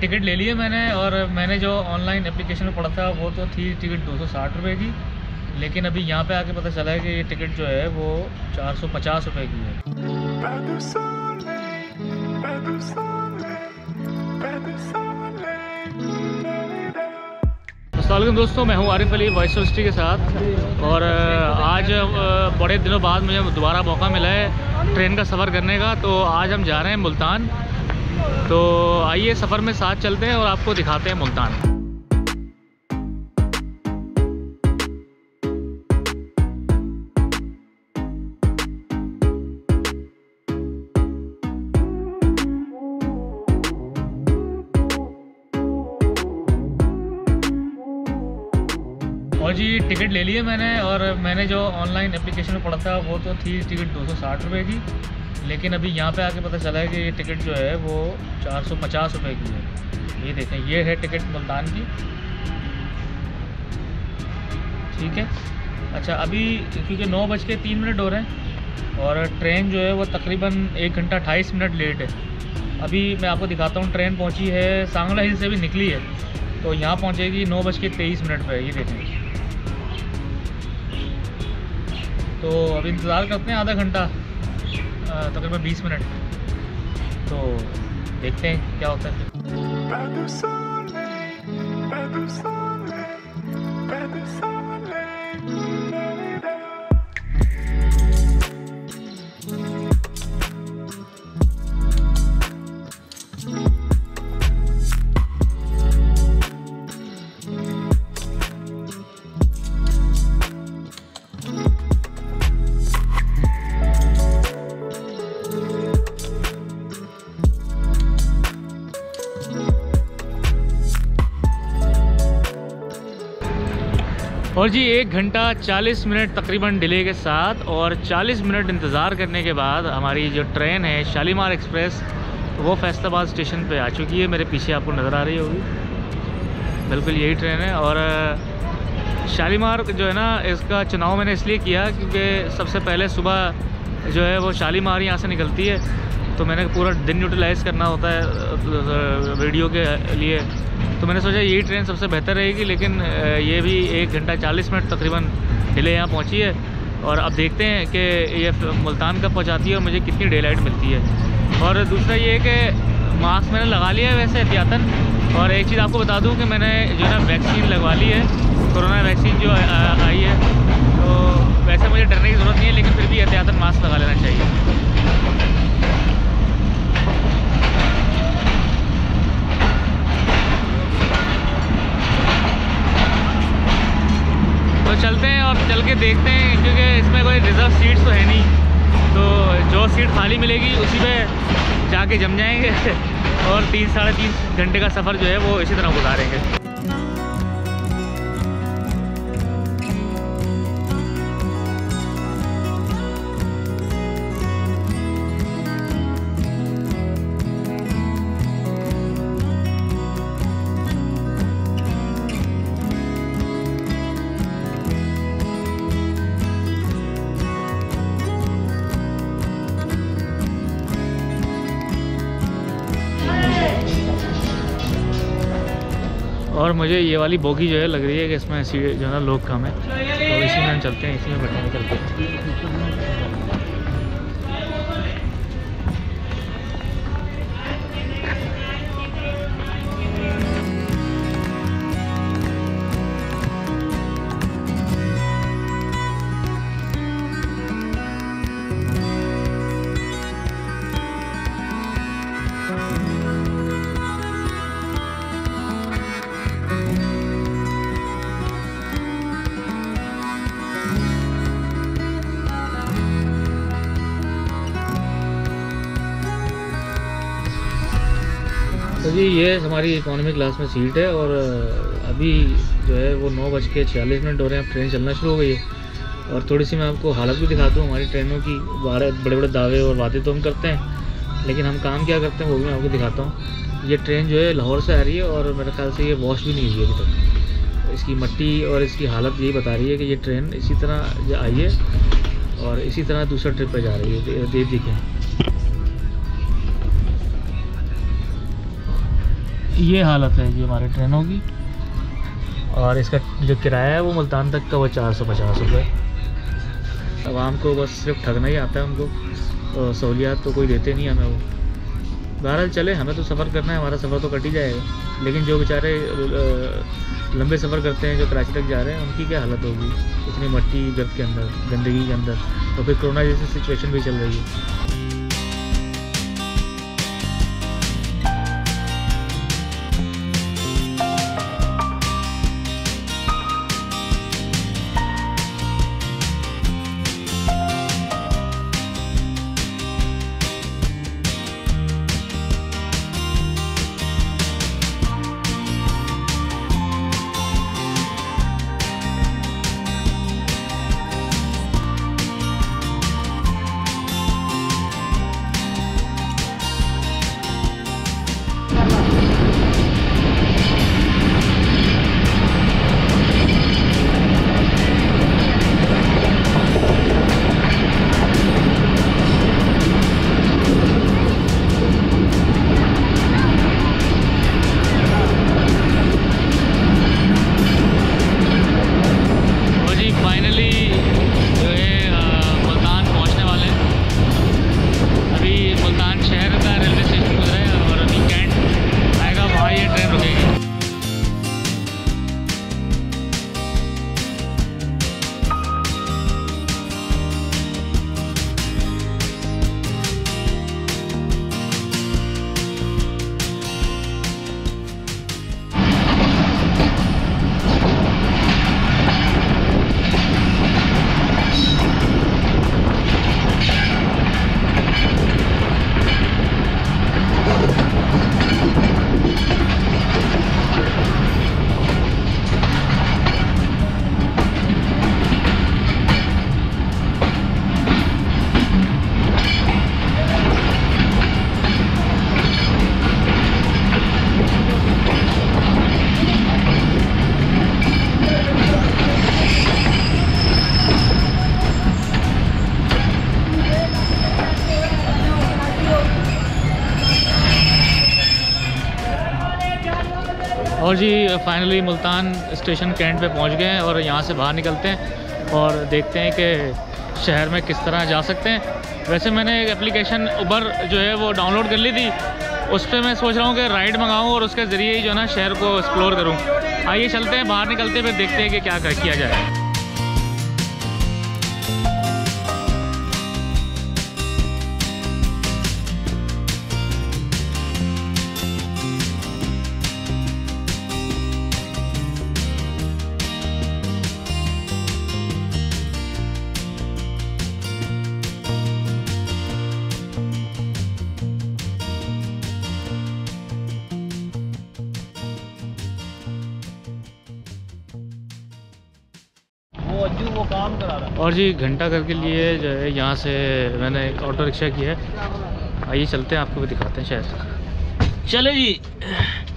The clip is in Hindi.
टिकट ले लिए मैंने, और मैंने जो ऑनलाइन एप्लीकेशन में पढ़ा था वो तो थी टिकट 260 रुपये की, लेकिन अभी यहाँ पे आके पता चला है कि ये टिकट जो है वो 450 रुपये की है। अस्सलामुअलैकुम दोस्तों, मैं हूँ Arif Ali voice of history के साथ, और आज बड़े दिनों बाद मुझे दोबारा मौका मिला है ट्रेन का सफ़र करने का। तो आज हम जा रहे हैं मुल्तान। तो आइए सफ़र में साथ चलते हैं और आपको दिखाते हैं मुल्तान। और जी टिकट ले लिए मैंने, और मैंने जो ऑनलाइन एप्लीकेशन में पढ़ा था वो तो थी टिकट 260 रुपये की, लेकिन अभी यहाँ पे आके पता चला है कि ये टिकट जो है वो 450 रुपये की है। ये देखें, ये है टिकट मुल्तान की, ठीक है। अच्छा, अभी क्योंकि 9:03 हो रहे हैं और ट्रेन जो है वो तकरीबन 1 घंटा 28 मिनट लेट है। अभी मैं आपको दिखाता हूँ, ट्रेन पहुँची है सांगला हिल से भी निकली है, तो यहाँ पहुँचेगी 9:23 पर। ये देखें, तो अभी इंतज़ार करते हैं आधा घंटा, तकरीबन 20 मिनट, तो देखते हैं क्या होता है। और जी 1 घंटा 40 मिनट तकरीबन डिले के साथ और 40 मिनट इंतज़ार करने के बाद हमारी जो ट्रेन है शालीमार एक्सप्रेस, वो फैसलाबाद स्टेशन पे आ चुकी है। मेरे पीछे आपको नज़र आ रही होगी, बिल्कुल यही ट्रेन है। और शालीमार जो है ना, इसका चुनाव मैंने इसलिए किया क्योंकि सबसे पहले सुबह जो है वो शालीमार यहाँ से निकलती है, तो मैंने पूरा दिन यूटिलाइज़ करना होता है वीडियो के लिए, तो मैंने सोचा यही ट्रेन सबसे बेहतर रहेगी। लेकिन ये भी 1 घंटा 40 मिनट तकरीबन डिले यहाँ पहुँची है, और अब देखते हैं कि ये मुल्तान कब पहुँचाती है और मुझे कितनी डे लाइट मिलती है। और दूसरा ये है कि मास्क मैंने लगा लिया है वैसे एहतियातन। और एक चीज़ आपको बता दूँ कि मैंने जो है ना वैक्सीन लगवा ली है, कोरोना वैक्सीन जो आई है, तो वैसे मुझे डरने की ज़रूरत नहीं है, लेकिन फिर भी एहतियातन मास्क लगा लेना चाहिए। तो चलते हैं और चल के देखते हैं, क्योंकि इसमें कोई रिज़र्व सीट्स तो है नहीं, तो जो सीट खाली मिलेगी उसी पे जाके जम जाएंगे और 3-3.5 घंटे का सफ़र जो है वो इसी तरह गुजारेंगे। और मुझे ये वाली बोगी जो है लग रही है कि इसमें सीट जो है ना लोग कम है, तो इसी में हम चलते हैं, इसी में बैठेंगे चलते हैं। तो जी ये हमारी इकोनॉमी क्लास में सीट है, और अभी जो है वो 9:46 हो रहे हैं। अब ट्रेन चलना शुरू हो गई है, और थोड़ी सी मैं आपको हालत भी दिखाता हूँ हमारी ट्रेनों की। बड़े बड़े दावे और वादे तो हम करते हैं, लेकिन हम काम क्या करते हैं वो भी मैं आपको दिखाता हूँ। ये ट्रेन जो है लाहौर से आ रही है, और मेरे ख्याल से ये वॉश भी नहीं हुई अभी तक। इसकी मट्टी और इसकी हालत यही बता रही है कि ये ट्रेन इसी तरह आई है और इसी तरह दूसरा ट्रिप पे जा रही है। देखें ये हालत है जी हमारे ट्रेनों की। और इसका जो किराया है वो मुल्तान तक का वो 450 रुपये। आवाम को बस सिर्फ ठगना ही आता है उनको, तो सहूलियात तो कोई देते नहीं हमें वो। बहरहाल चले, हमें तो सफ़र करना है, हमारा सफ़र तो कट ही जाएगा, लेकिन जो बेचारे लंबे सफ़र करते हैं, जो कराची तक जा रहे हैं, उनकी क्या हालत होगी इतनी मट्टी गर्द के अंदर, गंदगी के अंदर, तो फिर कोरोना जैसी सिचुएशन भी चल रही है। और जी फाइनली मुल्तान स्टेशन कैंट पे पहुंच गए हैं और यहाँ से बाहर निकलते हैं और देखते हैं कि शहर में किस तरह जा सकते हैं। वैसे मैंने एक एप्लीकेशन उबर जो है वो डाउनलोड कर ली थी, उस पर मैं सोच रहा हूँ कि राइड मंगाऊँ और उसके ज़रिए ही जो है ना शहर को एक्सप्लोर करूँ। आइए चलते हैं, बाहर निकलते हैं, फिर देखते हैं कि क्या किया जाए। वो काम करा रहा है। और जी घंटा घर के लिए जो है यहाँ से मैंने एक ऑटो रिक्शा किया है। आइए चलते हैं, आपको भी दिखाते हैं शहर। चले जी।